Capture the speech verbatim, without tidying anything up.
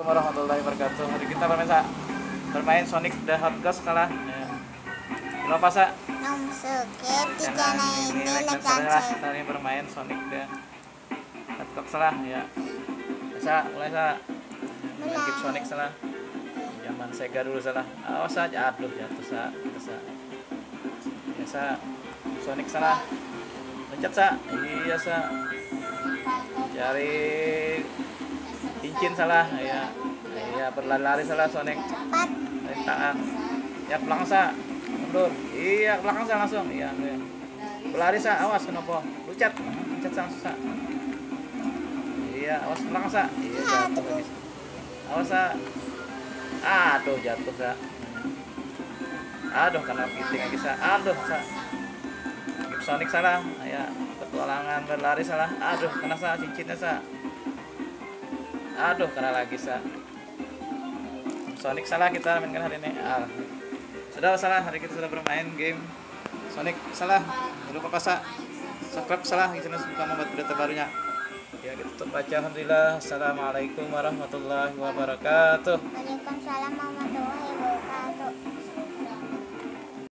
Assalamualaikum warahmatullahi wabarakatuh. Hari kita bermain sa bermain Sonic the Hedgehog kalah. Ya. Berapa sa? Nomsuke tiga Jangan na ini ini like dan lekan share lah. saya. Kita ini bermain Sonic the Hedgehog salah ya. Sa, mulai sa. Main game Sonic salah. Zaman Sega dulu salah. Awas saja, aduh jatuh sa. Sa. Ya sa. Sonic salah. Pencet sa. Iya sa. Cari cincin salah ya. Iya berlari-lari salah Sonic. Cepat. Rintangan. Ya ke belakang sa. Mundur. Iya ke belakang sa langsung. Iya. Iya. Berlari sa. Awas kenapa? Lucat. Lucat sa langsung sa. Iya awas ke belakang sa. Iya jatuh lagi. Awas sa. Aduh jatuh sa. Aduh kena piting lagi sa. Aduh sa. Game Sonic salah. Ya petualangan berlari salah. Aduh kena sa cincinnya sa. Aduh kena lagi sa. Sonic salah kita mainkan hari ini. Ah. Sudah salah hari kita sudah bermain game Sonic salah. Jangan lupa pas subscribe salah di channel suka membuat video terbarunya. Ya kita tutup baca alhamdulillah. Assalamualaikum warahmatullahi wabarakatuh. Waalaikumsalam warahmatullahi wabarakatuh.